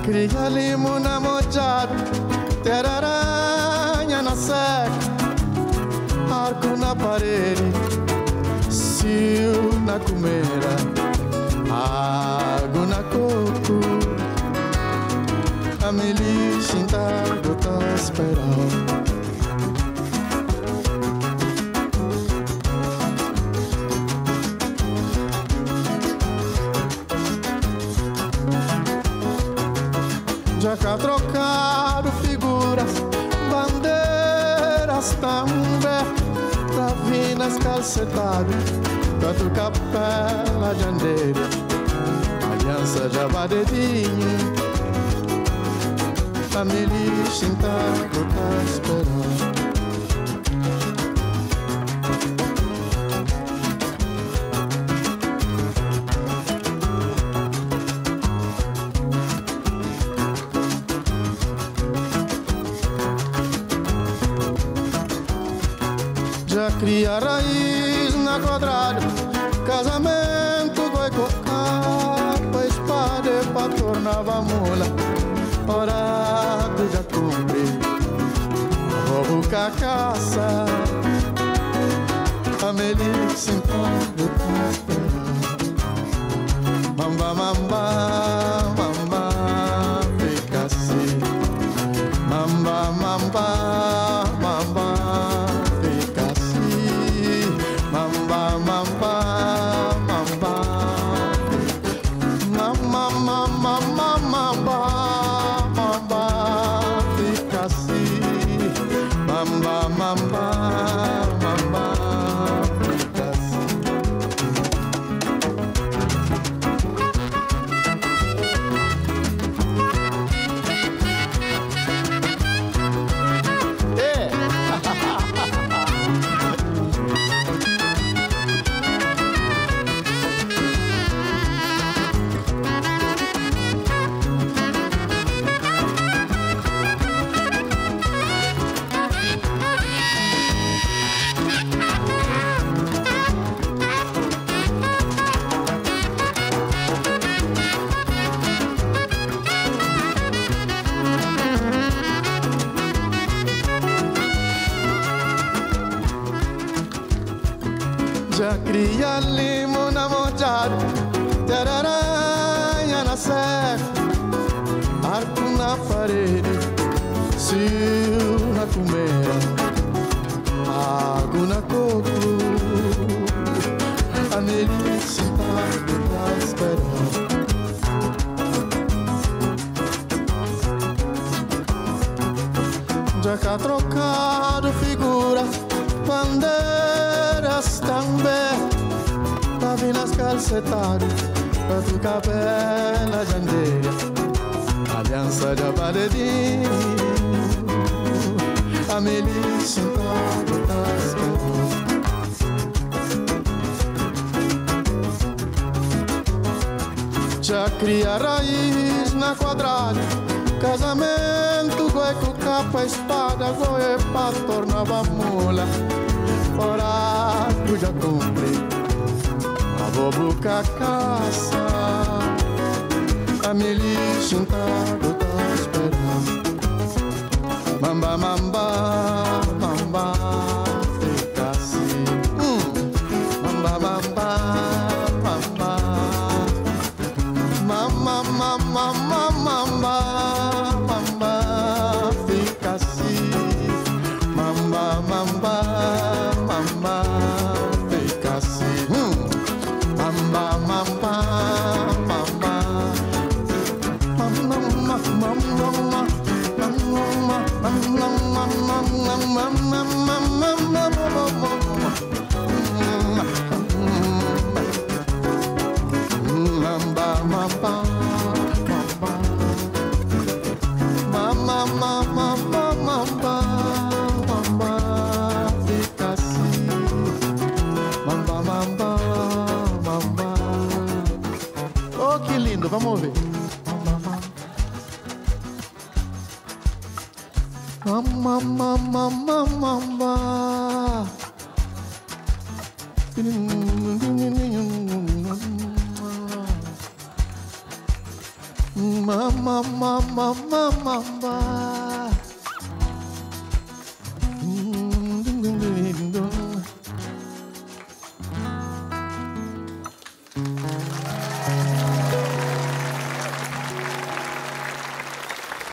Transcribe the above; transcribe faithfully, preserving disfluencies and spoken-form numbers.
cria limo na mojado, ter aranha na seca, arco na parede, cio na comeira, água na coco, a melissa em tarde tá esperando. Já cá trocado figuras, bandeiras também, tavinas calcetadas, tanto capela de andeira, aliança já badedinha, a melissa em taco tá esperando. Já cria raiz na quadrada, casamento vai cocar, pra espada e pra tornava mula, orado já cumpri, vou buscar caça, a melissa em casa tá esperando. Mamba, mamba, mamba, fica assim, mamba, mamba, mamba. Mamba, mamba, mamba, mamba, mamba, mamba, mamba, fica assim. Mamba, mamba, mamba, fica assim. É. Já cria limo na mojada, ter aranha na seca, arco na parede, cio na comeira, água na coco, a melissa em taco tá esperando. Já cá trocado figuras, bandeiras também, tavinas calcetadas, tanto capela de andeira, aliança de badedinho, a melissa em taco tá esperando. Já cria raiz na quadrada, casamento goi com capa espada, goi pra tornava mula, orado já cumpri, a vou buscar caça, a melissa em taco tá esperando. Mamba, mamba, mamba, fica assim. hum. Mamba, mamba, mamba, mamba, mamba, mamba, mamba, fica assim. Mamba, mamba, mamba, fica assim. hum. Mamba, mamba, mamba, mamba, mamba, mamba. Oh, que lindo, vamos ver. Mama, mama, mama, mama. Mamma, mamma, mamma, mamma.